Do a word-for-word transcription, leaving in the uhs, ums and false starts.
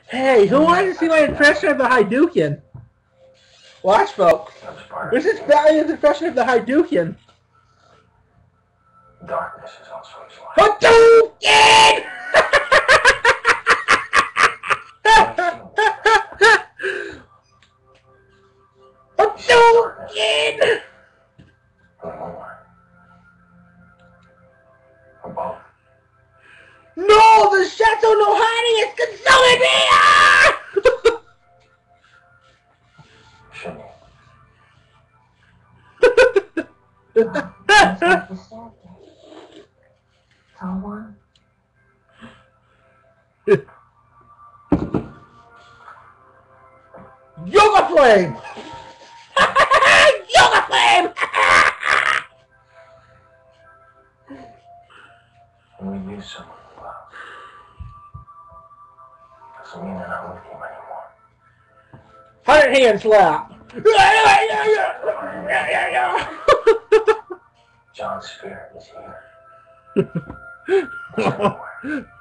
Hey, who wants to see my impression of the Hadouken? Watch, folks. This is Valiant's impression of the Hadouken. Darkness is also his life. Hadouken! Hadouken! Or more. Or both. No, the Chateau no Hiding is consuming me! Ah! Shouldn't Oh, that's like the staircase. Tall one. Yoga Flame! Yoga Flame! When we lose someone we love, doesn't mean they're not with you anymore. Hundred hand slap! John's spirit is here. It's everywhere.